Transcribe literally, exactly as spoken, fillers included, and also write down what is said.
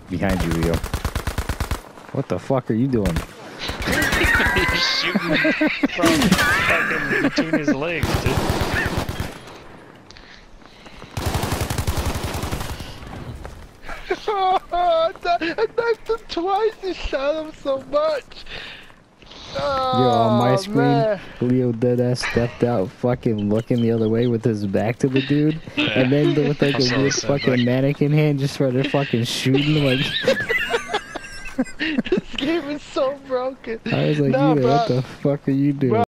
Behind you, Leo. What the fuck are you doing? He's shooting from fucking between his legs, dude. I knocked him twice and shot him so much. Oh, Yo, on my screen, man. Leo deadass stepped out fucking looking the other way with his back to the dude. Yeah. And then with like a Also weird the same fucking thing. mannequin hand just started fucking shooting like... This game is so broken. I was like, Nah, you know, bro. what the fuck are you doing? Bro.